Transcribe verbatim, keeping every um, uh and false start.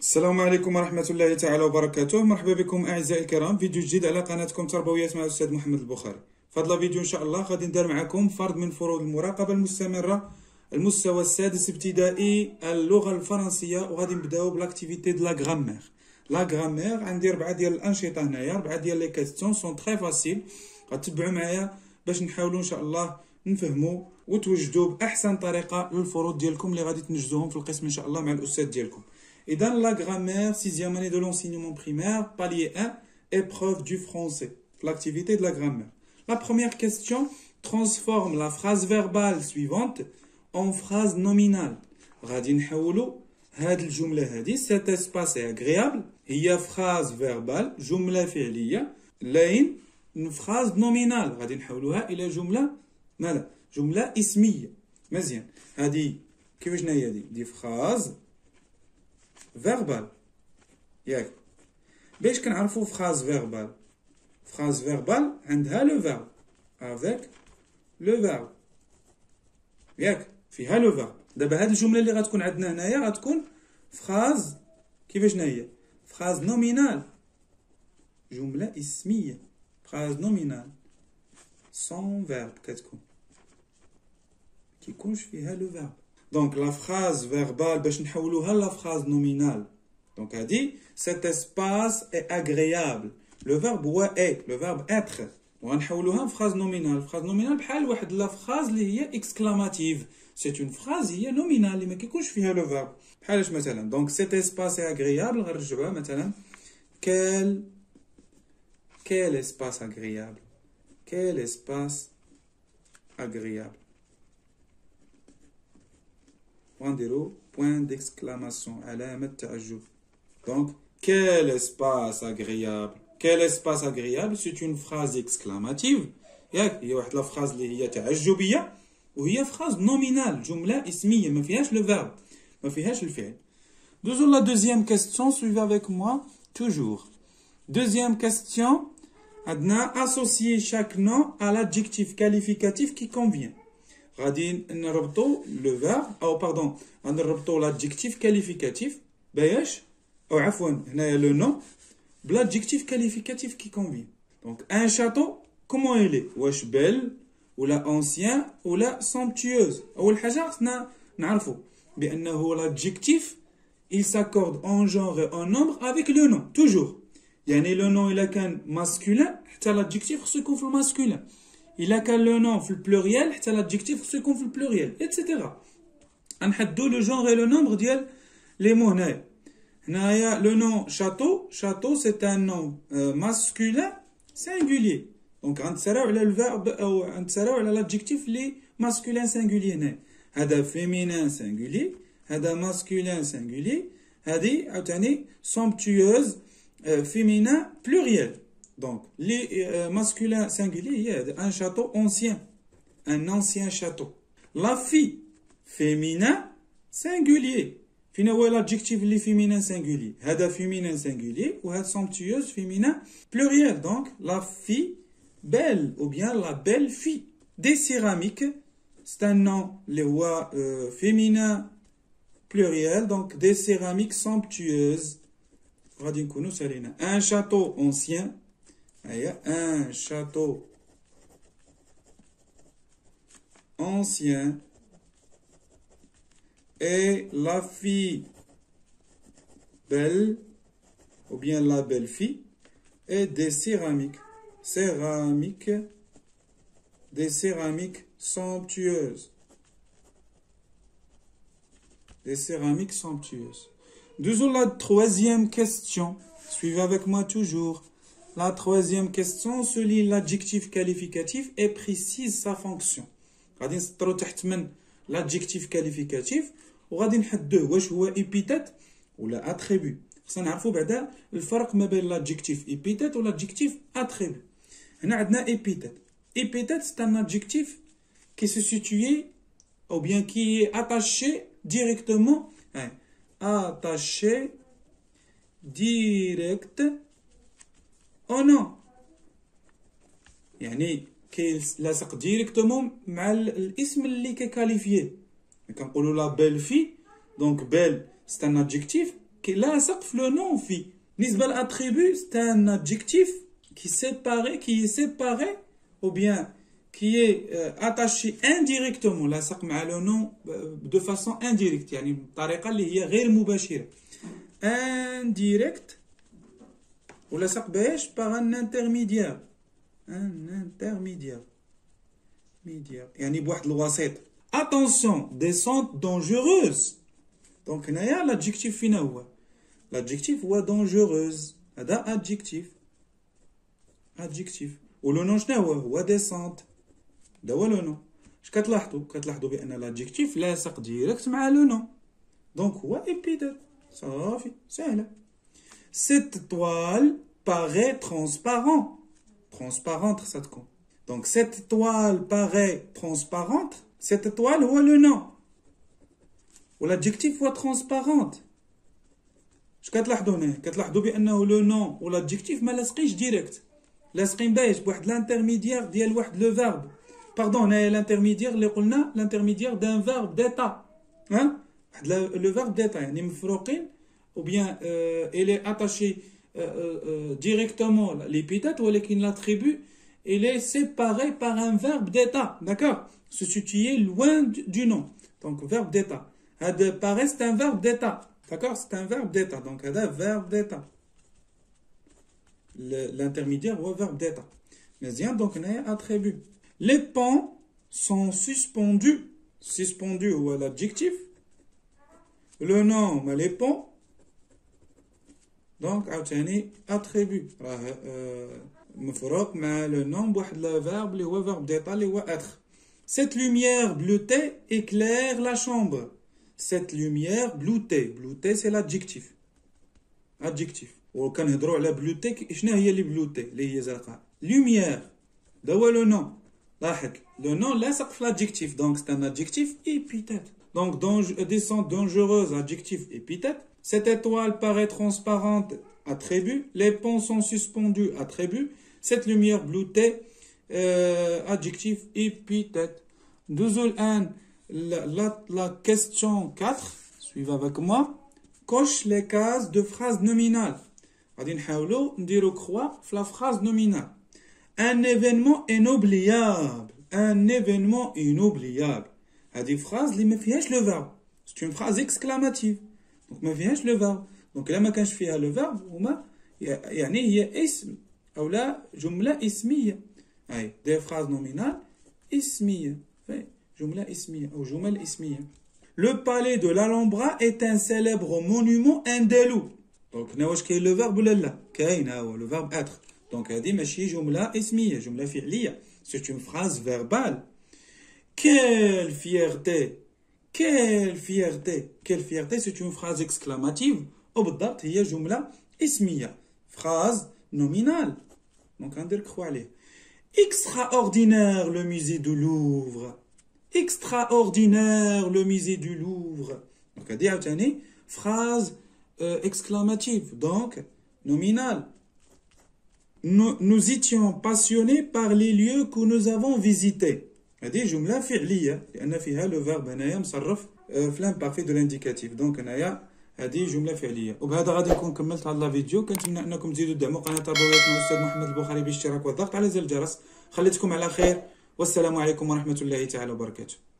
السلام عليكم ورحمة الله تعالى وبركاته. مرحبا بكم أعزائي الكرام، فيديو جديد على قناتكم تربويات مع الأستاذ محمد البخاري. في هذا الفيديو إن شاء الله غادي ندير معكم فرض من فروض المراقبة المستمرة المستوى السادس ابتدائي اللغة الفرنسية، وغادي نبداو بلاكتيفيتي دو لا غرامير. لا غرامير عندي ربعة ديال الأنشطة هنايا، ربعة ديال لي كيستيون سون تري فاسيل. غتبعوا معايا باش نحاولوا إن شاء الله نفهموا وتوجدوا بأحسن طريقة للفروض ديالكم اللي غادي تنجزوهم في القسم إن شاء الله مع الأستاذ ديالكم. Et dans la grammaire, sixième année de l'enseignement primaire, palier un, épreuve du français, l'activité de la grammaire. La première question transforme la phrase verbale suivante en phrase nominale. غادي نحولوا هاد الجملة هادي، cet espace est agréable، هي phrase verbale، جملة فعلية، لاين une phrase nominale، غادي نحولوها إلى جملة ماذا؟ جملة اسمية. مزيان، هادي كيفاش هي هادي؟ دي phrase فيربال ياك. باش كنعرفوا فراز فيربال؟ فراز فيربال عندها لو فيرب افيك لو فيرب ياك، فيها لو فيرب. دابا هاد الجمله اللي غتكون عندنا هنايا غتكون فراز كيفاش هي؟ فراز نومينال، جمله اسميه، فراز نومينال سون فيرب كتكون كيكونش فيها لو فيرب. Donc la phrase verbale باش نحولوها لا phrase nominale. Donc هادي cet espace est agréable. Le verbe هو est, le verbe être. وغنحولوها phrase nominale. phrase nominale بحال واحد لا phrase اللي هي exclamative. C'est une phrase هي nominale اللي ما كيكونش فيها le verbe. بحالاش مثلا donc cet espace est agréable غنرجعوها مثلا quel quel espace agréable. Quel espace agréable. ونديرو point d'exclamation علامة تعجب. Donc quel espace agréable. Quel espace agréable c'est une phrase exclamative ياك، هي واحد لا phrase اللي هي تعجبية، وهي phrase nominale، جملة اسمية ما فيهاش le verbe، ما فيهاش الفعل. Disons la deuxième question, suivez avec moi toujours. Deuxième question, عندنا associer chaque nom à l'adjectif qualificatif qui convient. غادي نربطو لو فيرب او باردون غادي نربطو لادجيكتيف كاليفيكاتيف باش او عفوا هنايا لو نو بلادجيكتيف كاليفيكاتيف كي كونفين. دونك ان شاتو كومون الي، واش بيل ولا اونسيان ولا سونتيوز. اول حاجه خصنا نعرفو بانه لادجيكتيف il s'accorde en genre et en nombre avec le nom toujours. يعني لو نو الا كان ماسكولين حتى لادجيكتيف خصو يكون في الماسكولين، إلا كان لو نون في البلوريال حتى لادجيكتيف خصو يكون في البلوريال إتسيتيرا. غنحدو لو جونغ اي لو نومبر ديال لي مو هنايا. هنايا لو نون شاتو، شاتو سي ان نون ماسكولين سينغوليي، دونك غنتسراو على الفيرب او غنتسراو على لادجيكتيف لي ماسكولين سينغوليي. هنا هذا فيمينين سينغوليي، هذا ماسكولين سينغوليي، هذه عاوتاني سومبتويوز فيمينين بلوريال. Donc, les euh, masculins singuliers, il y a un château ancien, un ancien château. La fille, féminin singulier. Finalement, l'adjectif les féminin singulier. Hada féminin singulier ou hada somptueuse féminin pluriel. Donc, la fille belle ou bien la belle fille. Des céramiques, c'est un nom, les rois euh, féminin pluriel. Donc, des céramiques somptueuses. Un château ancien. Un château ancien et la fille belle ou bien la belle fille et des céramiques, céramiques, des céramiques somptueuses, des céramiques somptueuses. Disons la troisième question, suivez avec moi toujours. La troisième question, souligne l'adjectif qualificatif et précise sa fonction. غادي نسطرو تحت من l'adjectif qualificatif وغادي نحدوه واش هو épithète ولا attribut. خصنا نعرفو بعدا الفرق ما بين l'adjectif épithète و l'adjectif attribut. هنا عندنا épithète. Épithète c'est un adjectif qui se situe ou bien qui est attaché directement, hein, attaché direct او نو، يعني كيلاصق ديريكتومون مع الاسم اللي كيكاليفيه. كنقولوا لا بيل في، دونك بيل سي ان ادجيكتيف لاصق في لو نون في. بالنسبة للاتريبut c'est un adjectif qui séparé qui est séparé ou bien qui est euh, attaché indirectement لاصق مع لو نون de façon indirecte يعني بطريقة اللي هي غير مباشرة. indirect ولاصق باش par un intermédiaire un intermédiaire médiaire يعني بواحد الوسيط. attention descente dangereuse. donc هنايا l'adjectif فينا هو l'adjectif هو dangereuse هذا adjectif adjectif ولو نون شنو هو هو descente هذا هو لو نون. اش كتلاحظوا كتلاحظوا بان l'adjectif لاصق ديريكت مع لو نون دونك هو épithète صافي سهله. cette toile paraît transparent transparente ça تكون. donc cette toile paraît transparente. cette toile هو le nom و l'adjectif هو transparente. اش كتلاحظوا هنا كتلاحظوا بانه لو نون و l'adjectif ما لاصقينش ديريكت لاصقين باش بواحد الانترميديير ديال واحد لو فيرب. باردون هنايا الانترميديير اللي قلنا الانترميديير دان فيرب ديتا ها واحد لو فيرب ديتا يعني مفروقين ou bien euh, il est attaché euh, euh, directement l'épithète ولكن l'attribut il est séparé par un verbe d'état, d'accord, se situer loin du nom. donc verbe d'état هذا paraît c'est un verbe d'état, d'accord, c'est un verbe d'état donc هذا verbe d'état l'intermédiaire ou verbe d'état. مزيان donc هنايا attribut. les ponts sont suspendus suspendus هو l'adjectif le nom هما les ponts donc عاوتاني attribut راه مفروق مع لو نون بواحد لو فيرب اللي هو فيرب ديتا اللي هو اتر. cette lumière bleutée éclaire la chambre. cette lumière bleutée bleutée c'est l'adjectif adjectif وكنهضروا على بلوتي شنو هي اللي بلوتي اللي هي زرقاء. lumière دا هو لو نون لاحظ لو نون لاصق في l'adjectif donc c'est un adjectif épithète. donc descente dangereuse adjectif épithète. cette étoile paraît transparente attribut. les ponts sont suspendus attribut. cette lumière bleutée euh, adjectif épithète. دوزو الآن la, la, la question quatre suivez avec moi. coche les cases de phrase nominale. غادي نحاولوا نديرو croix في la phrase nominale. un événement inoubliable un événement inoubliable هذه phrase اللي ما فيهاش le verbe c'est une phrase exclamative donc ما فيهاش le verbe donc إلا ما كانش فيها le verbe هما يعني هي اسم أو لا جملة اسمية. أي des phrases nominales اسمية جملة اسمية أو جمل اسمية. le palais de l'Alhambra est un célèbre monument indélébile. donc هنا واش كاين le verbe ولا لا كاين ها هو le verbe être donc هذه ماشي جملة اسمية جملة فعلية c'est une phrase verbale. quelle fierté quelle fierté quelle fierté c'est une phrase exclamative وبالضبط هي جملة اسمية phrase nominale donc غندير كخوا عليه. extraordinaire le musée du Louvre extraordinaire le musée du Louvre donc هذه عاوتاني phrase euh, exclamative donc nominale. nous, nous étions passionnés par les lieux que nous avons visités. هذه جملة فعلية لأن فيها لو فيرب هنايا مصرف في لامبارفي دو لانديكاتيف دونك هنايا هذه جملة فعلية. وبهذا غادي نكون كملت هذا الفيديو. كنتمنى أنكم تزيدوا تدعموا قناة تربويات الأستاذ محمد البخاري بالاشتراك والضغط على زر الجرس. خليتكم على خير والسلام عليكم ورحمة الله تعالى وبركاته.